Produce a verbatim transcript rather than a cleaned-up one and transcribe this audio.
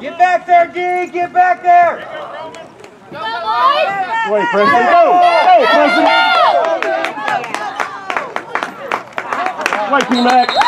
Get back there, D! Get back there! Wait, Preston, go! Go, Preston! Wait, P-Mac!